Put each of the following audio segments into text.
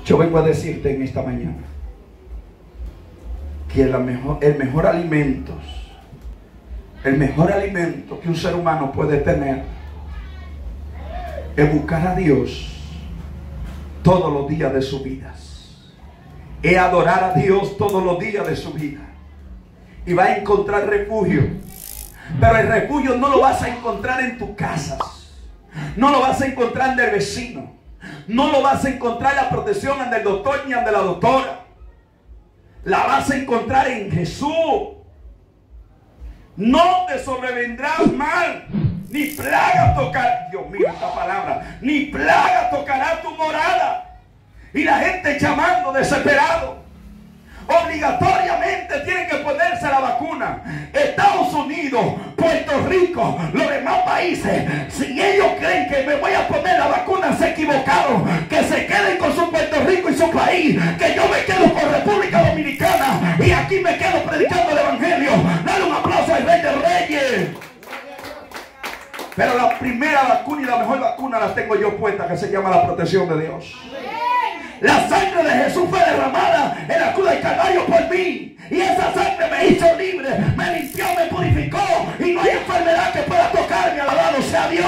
Yo vengo a decirte en esta mañana que el mejor alimento que un ser humano puede tener es buscar a Dios todos los días de su vida. Es adorar a Dios todos los días de su vida. Y va a encontrar refugio. Pero el refugio no lo vas a encontrar en tus casas. No lo vas a encontrar en el vecino. No lo vas a encontrar en la protección del doctor ni en de la doctora. La vas a encontrar en Jesús. No te sobrevendrá mal, ni plaga tocará. Dios mío, esta palabra. Ni plaga tocará tu morada. Y la gente llamando desesperado. Obligatoriamente tienen que ponerse la vacuna. Estados Unidos, Puerto Rico, los demás países, si ellos creen que me voy a poner la vacuna, se equivocaron. Que se queden con su Puerto Rico y su país, que yo me quedo con República Dominicana y aquí me quedo predicando el evangelio. Dale un aplauso al Rey de Reyes. Pero la primera vacuna y la mejor vacuna la tengo yo puesta, que se llama la protección de Dios. La sangre de Jesús fue derramada en la cruz del Calvario por mí. Y esa sangre me hizo libre, me limpió, me purificó. Y no hay enfermedad que pueda tocarme. Alabado sea Dios.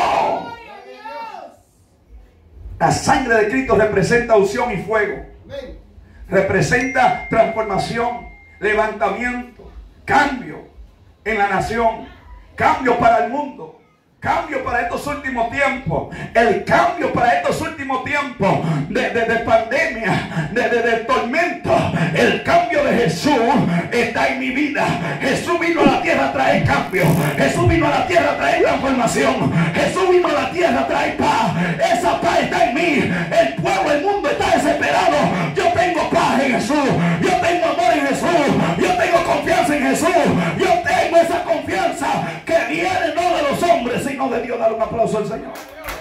La sangre de Cristo representa unción y fuego. Representa transformación, levantamiento, cambio en la nación, cambio para el mundo. Cambio para estos últimos tiempos. El cambio para estos últimos tiempos de pandemia, de tormento. El cambio de Jesús está en mi vida. Jesús vino a la tierra a traer cambio. Jesús vino a la tierra a traer transformación. Jesús vino a la tierra a traer paz. Esa paz está en mí. El pueblo, el mundo está desesperado. Yo tengo paz en Jesús. Yo tengo amor en Jesús. Yo tengo confianza en Jesús. Yo tengo esa confianza que viene no de los hombres, sino de Dios. Dale un aplauso al Señor.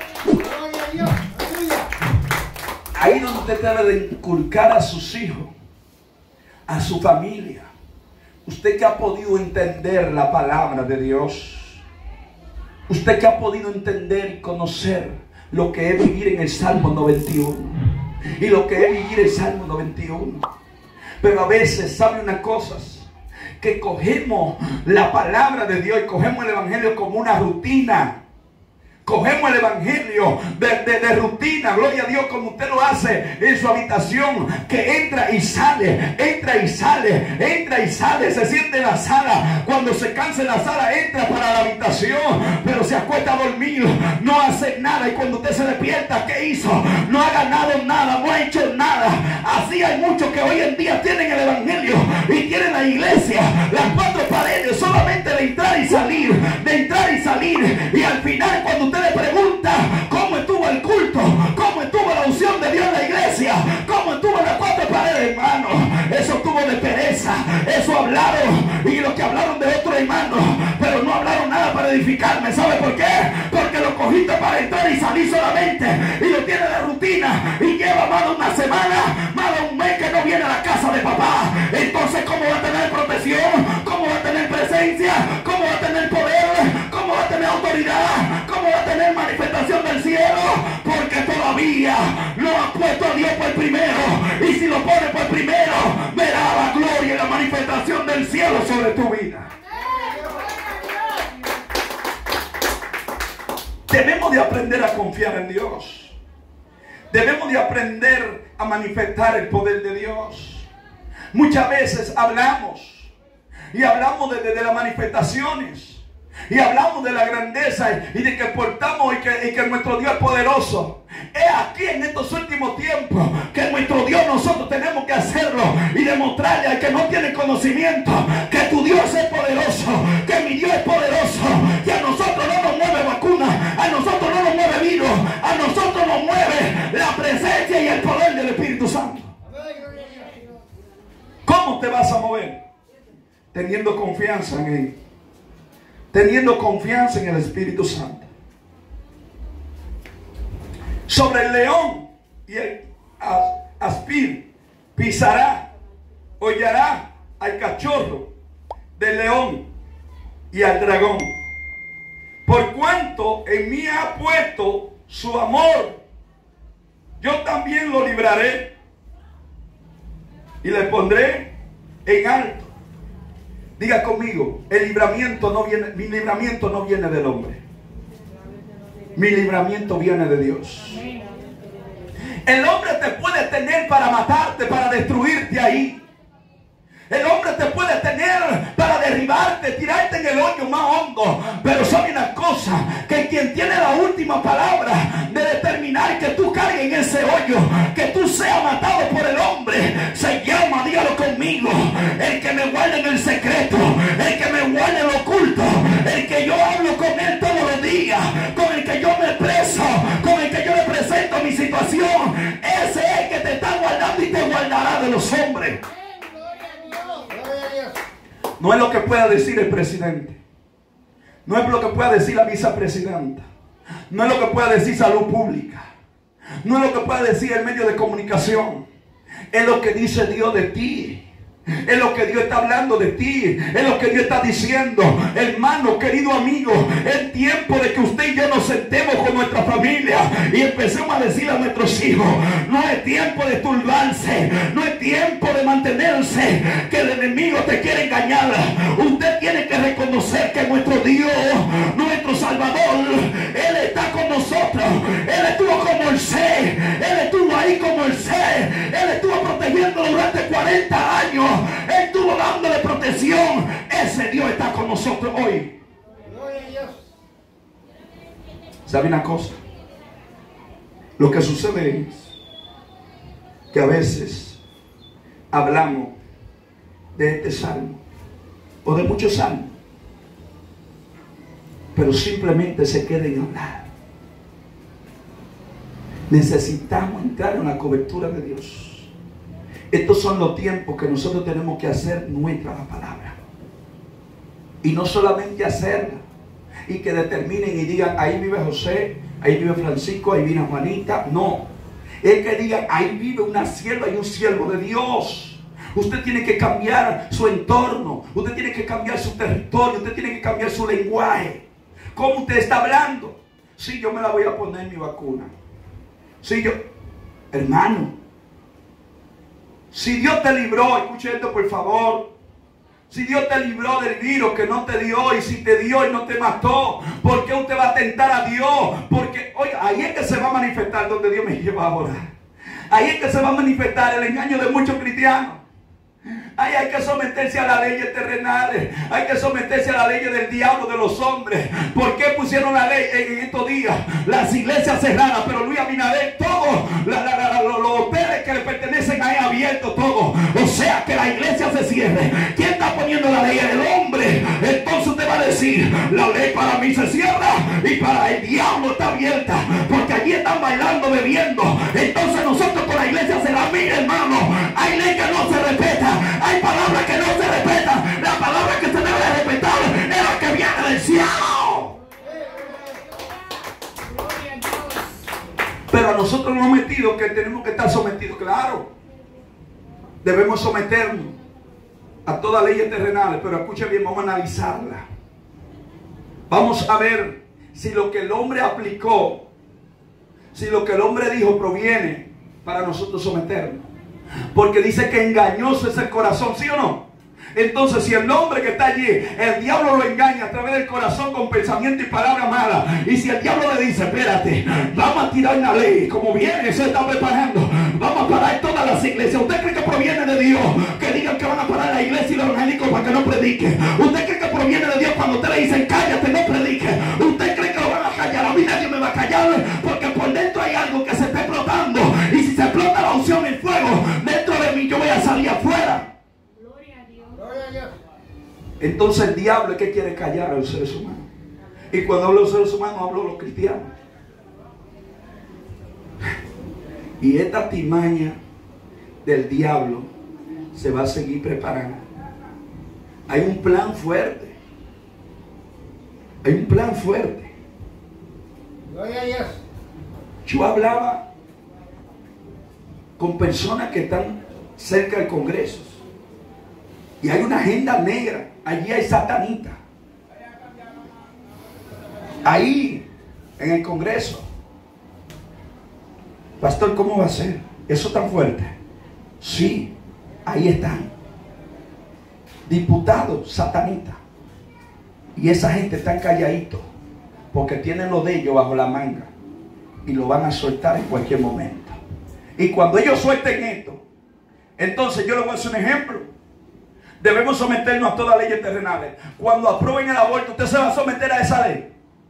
Ahí donde usted debe de inculcar a sus hijos, a su familia. Usted que ha podido entender la palabra de Dios. Usted que ha podido entender y conocer lo que es vivir en el Salmo 91. Y lo que es vivir el Salmo 91. Pero a veces, ¿sabe una cosa? Que cogemos la palabra de Dios y cogemos el evangelio como una rutina. Cogemos el evangelio de rutina, gloria a Dios, como usted lo hace en su habitación, que entra y sale, entra y sale, entra y sale, se siente en la sala, cuando se cansa en la sala entra para la habitación, pero se acuesta a dormir, no hace nada, y cuando usted se despierta, ¿qué hizo? No ha ganado nada, no ha hecho nada. Así hay muchos que hoy en día tienen el evangelio y tienen la iglesia, las cuatro paredes, solamente de entrar y salir, y al final cuando usted le pregunta cómo estuvo el culto, cómo estuvo la unción de Dios en la iglesia, cómo estuvo las cuatro paredes, hermano, eso estuvo de pereza, eso hablaron, y lo que hablaron de otro hermano, pero no hablaron nada para edificarme. ¿Sabe por qué? Porque lo cogiste para entrar y salir solamente, y lo tiene de rutina, y lleva más de una semana, más de un mes que no viene a la casa de papá. Entonces, ¿cómo va a tener protección? ¿Cómo va a tener presencia? ¿Cómo va a tener poder? ¿Cómo va a tener autoridad? ¿Cómo va a tener manifestación del cielo? Porque todavía no ha puesto a Dios por primero, y si lo pone por primero, verá la gloria y la manifestación del cielo sobre tu vida. Debemos de aprender a confiar en Dios. Debemos de aprender a manifestar el poder de Dios. Muchas veces hablamos y hablamos de las manifestaciones. Y hablamos de la grandeza y de que portamos y que nuestro Dios es poderoso. Es aquí en estos últimos tiempos que nuestro Dios nosotros tenemos que hacerlo y demostrarle al que no tiene conocimiento que tu Dios es poderoso, que mi Dios es poderoso, que a nosotros no nos mueve vacuna, a nosotros no nos mueve virus, a nosotros nos mueve la presencia y el poder del Espíritu Santo. ¿Cómo te vas a mover? Teniendo confianza en Él. Teniendo confianza en el Espíritu Santo. Sobre el león y el aspir pisará, hollará al cachorro del león y al dragón. Por cuanto en mí ha puesto su amor, yo también lo libraré. y le pondré en alto. Diga conmigo, el libramiento no viene, mi libramiento no viene del hombre. Mi libramiento viene de Dios. El hombre te puede tener para matarte, para destruirte ahí. El hombre te puede tener para derribarte, tirarte en el hoyo más hondo. Pero sabe una cosa, que quien tiene la última palabra de determinar que tú caigas en ese hoyo, que tú seas matado por el hombre, se llama, dígalo conmigo, el que me guarda en el secreto, el que me guarda en lo oculto, el que yo hablo con él todos los días, con el que yo me expreso, con el que yo le presento mi situación. Ese es el que te está guardando y te guardará de los hombres. No es lo que pueda decir el presidente. No es lo que pueda decir la vicepresidenta. No es lo que pueda decir salud pública. No es lo que pueda decir el medio de comunicación. Es lo que dice Dios de ti. Es lo que Dios está hablando de ti. Es lo que Dios está diciendo. Hermano, querido amigo, es tiempo de que usted y yo nos sentemos con nuestra familia y empecemos a decir a nuestros hijos: no es tiempo de turbarse, no es tiempo de mantenerse, que el enemigo te quiere engañar. Usted tiene que reconocer que nuestro Dios, nuestro Salvador, Él está con nosotros. Él estuvo con Moisés, Él estuvo ahí con Moisés, Él estuvo protegiéndolo durante 40 años. Él estuvo dándole protección. Ese Dios está con nosotros hoy. ¿Sabe una cosa? Lo que sucede es que a veces hablamos de este salmo o de muchos salmos, pero simplemente se queda en hablar. Necesitamos entrar en la cobertura de Dios. Estos son los tiempos que nosotros tenemos que hacer nuestra la palabra. Y no solamente hacerla y que determinen y digan: ahí vive José, ahí vive Francisco, ahí vive Juanita. No, es que digan: ahí vive una sierva y un siervo de Dios. Usted tiene que cambiar su entorno, usted tiene que cambiar su territorio, usted tiene que cambiar su lenguaje. ¿Cómo usted está hablando? Sí, yo me la voy a poner mi vacuna. Sí, yo, hermano, si Dios te libró, escuche esto por favor. Si Dios te libró del virus que no te dio, y si te dio y no te mató, ¿por qué usted va a tentar a Dios? Porque, oiga, ahí es que se va a manifestar donde Dios me lleva ahora. Ahí es que se va a manifestar el engaño de muchos cristianos. Ahí hay que someterse a las leyes terrenales. Hay que someterse a la ley del diablo, de los hombres. ¿Por qué pusieron la ley en estos días? Las iglesias cerradas, pero Luis Abinader, todos los hoteles que le pertenecen a él abiertos, todos. O sea que la iglesia se cierre. ¿Quién está poniendo la ley? El hombre. Entonces usted va a decir: la ley para mí se cierra y para el diablo está abierta, porque allí están bailando, bebiendo. Entonces nosotros con la iglesia será: mire, hermano, hay ley que no se respeta. Hay palabras que no se respetan. La palabra que se debe de respetar es la que viene del cielo. Pero a nosotros nos hemos metido que tenemos que estar sometidos. Claro, debemos someternos a todas las leyes terrenales. Pero escuche bien, vamos a analizarla. Vamos a ver si lo que el hombre aplicó, si lo que el hombre dijo proviene para nosotros someternos. Porque dice que engañoso es el corazón, ¿sí o no? Entonces, si el hombre que está allí, el diablo lo engaña a través del corazón con pensamiento y palabras malas, y si el diablo le dice: espérate, vamos a tirar una ley, como viene, se está preparando, vamos a parar todas las iglesias. ¿Usted cree que proviene de Dios que digan que van a parar la iglesia y los evangélicos para que no predique? ¿Usted cree que proviene de Dios cuando usted le dicen: cállate, no predique? ¿Usted cree que lo van a callar? A mí nadie me va a callar, porque por dentro hay algo que se está explotando, y si se explota la unción, el fuego dentro de mí, yo voy a salir afuera. Entonces el diablo es que quiere callar a los seres humanos. Y cuando hablo de los seres humanos, hablo de los cristianos. Y esta timaña del diablo se va a seguir preparando. Hay un plan fuerte. Hay un plan fuerte. Yo hablaba con personas que están cerca del Congreso. Y hay una agenda negra. Allí hay satanitas. Ahí, en el Congreso. Pastor, ¿cómo va a ser? ¿Eso tan fuerte? Sí. Ahí están. Diputados satanistas. Y esa gente está calladito porque tienen lo de ellos bajo la manga y lo van a soltar en cualquier momento. Y cuando ellos suelten esto, entonces yo les voy a hacer un ejemplo. Debemos someternos a todas las leyes terrenales. Cuando aprueben el aborto, ¿usted se va a someter a esa ley?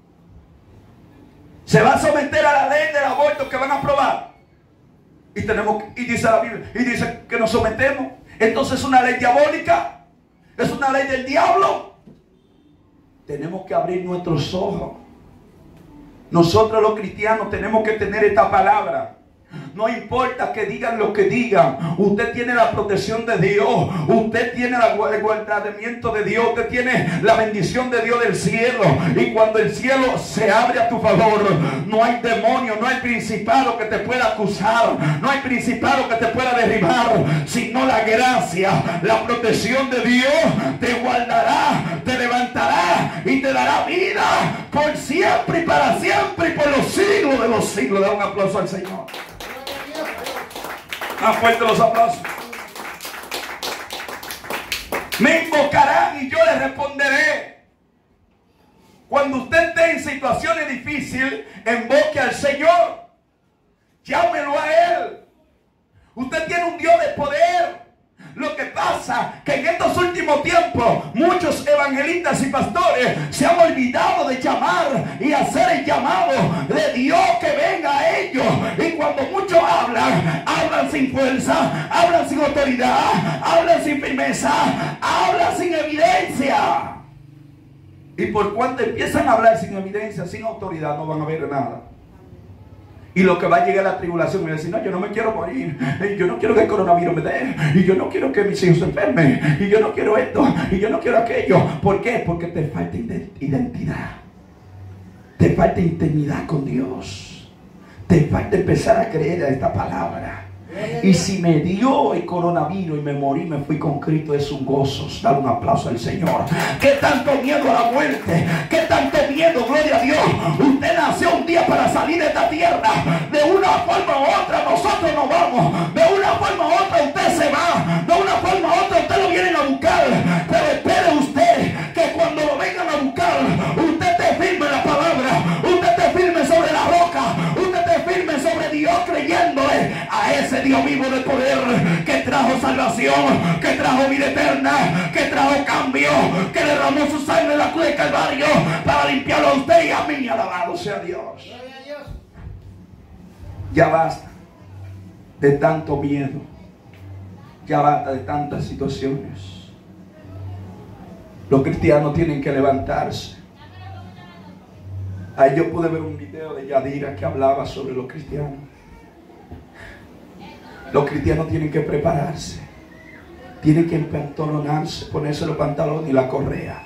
¿Se va a someter a la ley del aborto que van a aprobar? Y dice la Biblia, y dice que nos sometemos. Entonces es una ley diabólica. Es una ley del diablo. Tenemos que abrir nuestros ojos. Nosotros los cristianos tenemos que tener esta palabra. No importa que digan lo que digan. Usted tiene la protección de Dios. Usted tiene el guardamiento de Dios. Usted tiene la bendición de Dios del cielo. Y cuando el cielo se abre a tu favor, no hay demonio, no hay principado que te pueda acusar, no hay principado que te pueda derribar, sino la gracia, la protección de Dios te guardará, te levantará y te dará vida por siempre y para siempre y por los siglos de los siglos. Da un aplauso al Señor. Más fuerte los aplausos. Me invocarán y yo les responderé. Cuando usted esté en situaciones difíciles, invoque al Señor. Llámelo a Él. Usted tiene un Dios de poder. Lo que pasa que en estos últimos tiempos muchos evangelistas y pastores se han olvidado de llamar y hacer el llamado de Dios que venga a ellos. Y cuando muchos hablan, hablan sin fuerza, hablan sin autoridad, hablan sin firmeza, hablan sin evidencia. Y por cuanto empiezan a hablar sin evidencia, sin autoridad, no van a ver nada. Y lo que va a llegar a la tribulación, me va a decir, no, yo no me quiero morir, yo no quiero que el coronavirus me dé, y yo no quiero que mis hijos se enfermen, y yo no quiero esto, y yo no quiero aquello. ¿Por qué? Porque te falta identidad, te falta intimidad con Dios, te falta empezar a creer a esta palabra. Y si me dio el coronavirus y me morí, me fui con Cristo, es un gozo. Dale un aplauso al Señor. ¿Qué tanto miedo a la muerte? ¿Qué tanto miedo? Gloria a Dios. Usted nació un día para salir de esta tierra. De una forma u otra nosotros nos vamos. De una forma u otra usted se va. De una forma u otra usted lo vienen a buscar. Pero espere usted que cuando lo vengan a buscar, usted te firme la palabra. Usted te firme sobre la roca. Usted te firme sobre Dios, creyéndole a ese Dios vivo de poder, que trajo salvación, que trajo vida eterna, que trajo cambio, que derramó su sangre en la cruz de Calvario para limpiarlo a usted y a mí. Alabado sea Dios. Ya basta de tanto miedo, ya basta de tantas situaciones. Los cristianos tienen que levantarse. Ahí yo pude ver un video de Yadira que hablaba sobre los cristianos. Los cristianos tienen que prepararse, tienen que empantalonarse, ponerse los pantalones y la correa.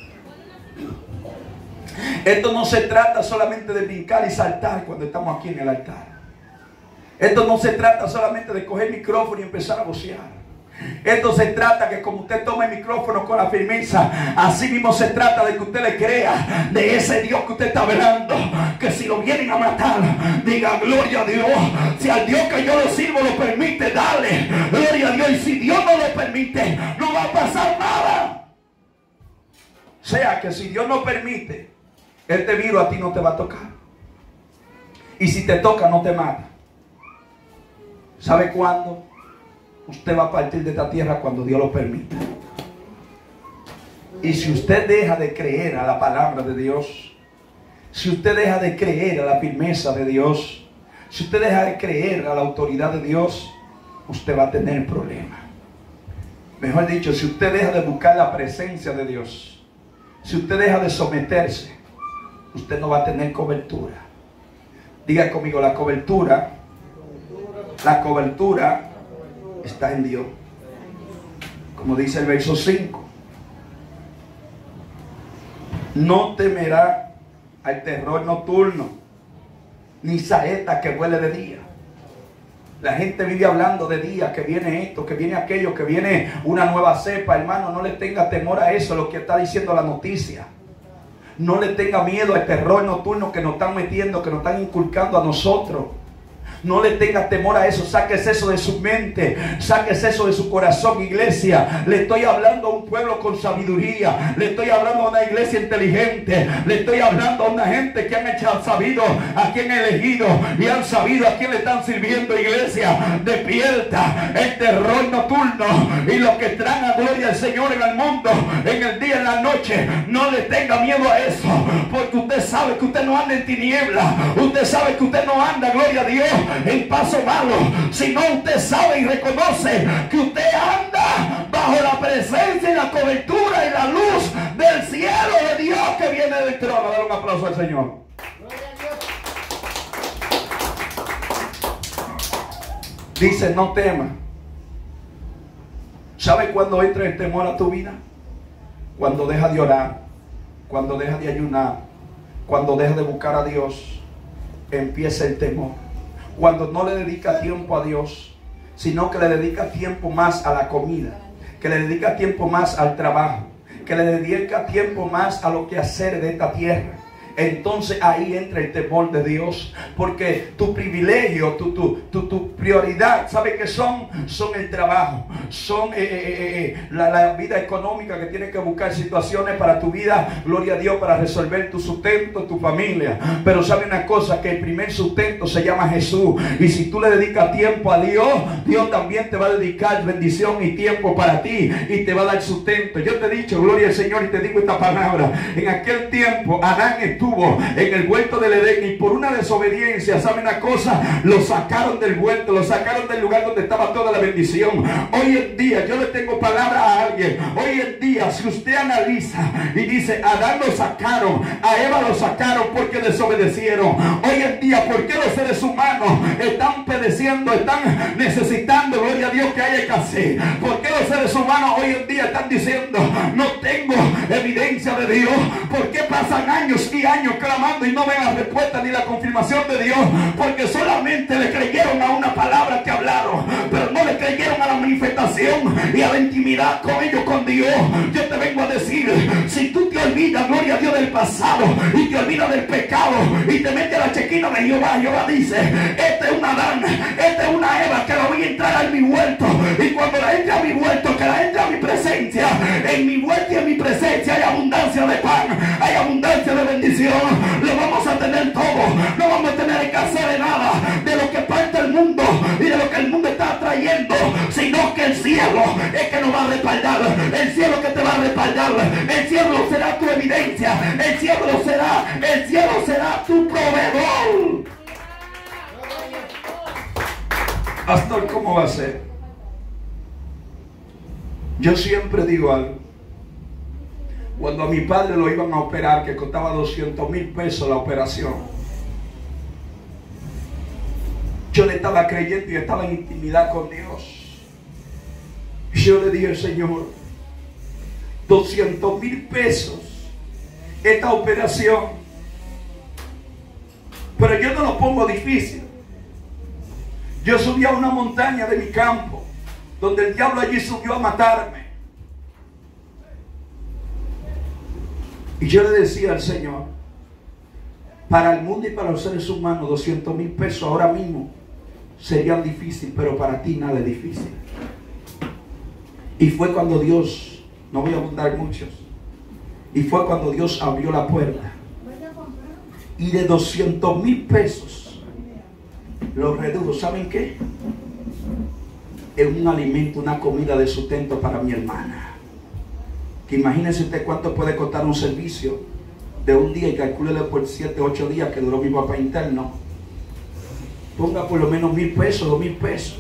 Esto no se trata solamente de brincar y saltar cuando estamos aquí en el altar. Esto no se trata solamente de coger el micrófono y empezar a vocear. Esto se trata que como usted toma el micrófono con la firmeza, así mismo se trata de que usted le crea de ese Dios que usted está velando. Que si lo vienen a matar, diga gloria a Dios. Si al Dios que yo le sirvo lo permite, dale gloria a Dios. Y si Dios no lo permite, no va a pasar nada. O sea que si Dios no permite, este virus a ti no te va a tocar. Y si te toca, no te mata. ¿Sabe cuándo? Usted va a partir de esta tierra cuando Dios lo permita. Y si usted deja de creer a la palabra de Dios, si usted deja de creer a la firmeza de Dios, si usted deja de creer a la autoridad de Dios, usted va a tener problemas. Mejor dicho, si usted deja de buscar la presencia de Dios, si usted deja de someterse, usted no va a tener cobertura. Diga conmigo, la cobertura está en Dios. Como dice el verso 5. No temerá al terror nocturno, ni saeta que vuele de día. La gente vive hablando de día, que viene esto, que viene aquello, que viene una nueva cepa. Hermano, no le tenga temor a eso, lo que está diciendo la noticia. No le tenga miedo al terror nocturno que nos están metiendo, que nos están inculcando a nosotros. No le tenga temor a eso. Sáquese eso de su mente. Sáquese eso de su corazón, iglesia. Le estoy hablando a un pueblo con sabiduría. Le estoy hablando a una iglesia inteligente. Le estoy hablando a una gente que han sabido a quién elegido y han sabido a quién le están sirviendo, iglesia. Despierta el terror nocturno y lo que traen a gloria al Señor en el mundo, en el día, en la noche. No le tenga miedo a eso, porque usted sabe que usted no anda en tinieblas. Usted sabe que usted no anda, gloria a Dios, en paso malo, sino usted sabe y reconoce que usted anda bajo la presencia y la cobertura y la luz del cielo de Dios que viene del trono. Dale un aplauso al Señor. Dice, no temas. ¿Sabe cuándo entra el temor a tu vida? Cuando dejas de orar, cuando dejas de ayunar, cuando dejas de buscar a Dios, empieza el temor. Cuando no le dedica tiempo a Dios, sino que le dedica tiempo más a la comida, que le dedica tiempo más al trabajo, que le dedica tiempo más a lo que hacer de esta tierra. Entonces ahí entra el temor de Dios, porque tu privilegio, tu prioridad, ¿sabe qué son? Son el trabajo, son la vida económica, que tienes que buscar situaciones para tu vida, gloria a Dios, para resolver tu sustento, tu familia. Pero sabe una cosa, que el primer sustento se llama Jesús, y si tú le dedicas tiempo a Dios, Dios también te va a dedicar bendición y tiempo para ti, y te va a dar sustento. Yo te he dicho, gloria al Señor, y te digo esta palabra: en aquel tiempo Adán estuvo en el huerto del Edén, y por una desobediencia, ¿sabe una cosa? Lo sacaron del huerto, lo sacaron del lugar donde estaba toda la bendición. Hoy en día, yo le tengo palabra a alguien. Hoy en día, si usted analiza y dice, Adán lo sacaron, a Eva lo sacaron porque desobedecieron. Hoy en día, ¿por qué los seres humanos están padeciendo, están necesitando, gloria a Dios, que haya escasez? ¿Por qué los seres humanos hoy en día están diciendo, no tengo evidencia de Dios? ¿Por qué pasan años y años clamando y no ven la respuesta ni la confirmación de Dios? Porque solamente le creyeron a una palabra que hablaron, pero no le creyeron a la manifestación y a la intimidad con ellos, con Dios. Yo te vengo a decir, si tú te olvidas, gloria a Dios, del pasado, y te olvidas del pecado, y te metes a la chequina de Jehová, Jehová dice, este es un Adán, este es una Eva, que la voy a entrar a mi huerto, y cuando la entre a mi huerto, que la entre a mi presencia, en mi huerto y en mi presencia hay abundancia de pan, hay abundancia de bendición. Lo vamos a tener todo, no vamos a tener escasez de nada, de lo que parte el mundo y de lo que el mundo está trayendo, sino que el cielo es que nos va a respaldar, el cielo que te va a respaldar, el cielo será tu evidencia, el cielo será tu proveedor. Pastor, ¿cómo va a ser? Yo siempre digo algo. Cuando a mi padre lo iban a operar, que costaba 200,000 pesos la operación, yo le estaba creyendo y estaba en intimidad con Dios. Y yo le dije al Señor, 200,000 pesos esta operación, pero yo no lo pongo difícil. Yo subí a una montaña de mi campo, donde el diablo allí subió a matarme. Y yo le decía al Señor, para el mundo y para los seres humanos 200,000 pesos ahora mismo serían difíciles, pero para ti nada es difícil. Y fue cuando Dios, no voy a abundar muchos, y fue cuando Dios abrió la puerta, y de 200,000 pesos lo redujo, ¿saben qué? En un alimento, una comida de sustento para mi hermana. Que imagínense usted cuánto puede costar un servicio de un día, y calcúlele por 7, 8 días que duró mi papá interno. Ponga por lo menos 1,000 pesos, 2,000 pesos.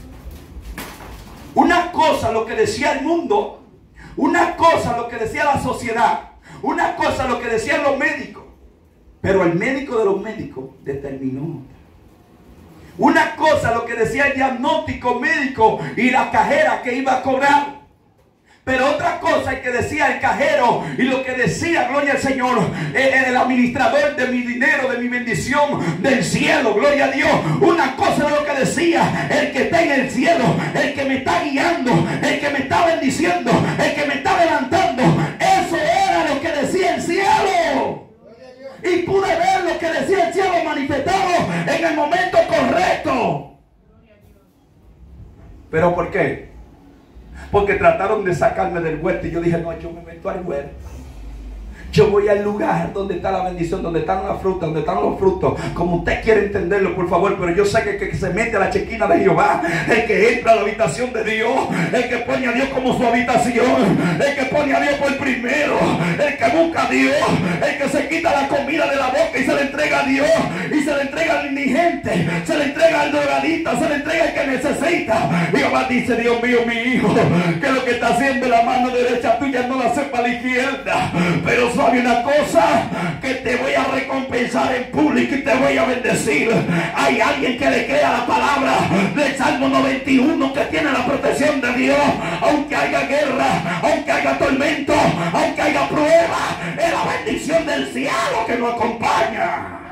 Una cosa lo que decía el mundo, una cosa lo que decía la sociedad, una cosa lo que decían los médicos, pero el médico de los médicos determinó. Una cosa lo que decía el diagnóstico médico y la cajera que iba a cobrar. Pero otra cosa es que decía el cajero y lo que decía, gloria al Señor, el administrador de mi dinero, de mi bendición del cielo, gloria a Dios. Una cosa es lo que decía el que está en el cielo, el que me está guiando, el que me está bendiciendo, el que me está levantando. Eso era lo que decía el cielo. Y pude ver lo que decía el cielo manifestado en el momento correcto. ¿Pero por qué? Porque trataron de sacarme del huerto y yo dije, no, yo me meto al huerto. Yo voy al lugar donde está la bendición, donde están las frutas, donde están los frutos. Como usted quiere entenderlo, por favor. Pero yo sé que el que se mete a la chequina de Jehová, el que entra a la habitación de Dios, el que pone a Dios como su habitación, el que pone a Dios por primero, el que busca a Dios, el que se quita la comida de la boca y se le entrega a Dios, y se le entrega al indigente, se le entrega al drogadito, se le entrega al que necesita. Jehová dice, Dios mío, mi hijo, que lo que está haciendo en la mano derecha tuya no la sepa a la izquierda. Pero sabe una cosa, que te voy a recompensar en público y te voy a bendecir. Hay alguien que le crea la palabra del Salmo 91, que tiene la protección de Dios. Aunque haya guerra, aunque haya tormento, aunque haya prueba, es la bendición del cielo que nos acompaña.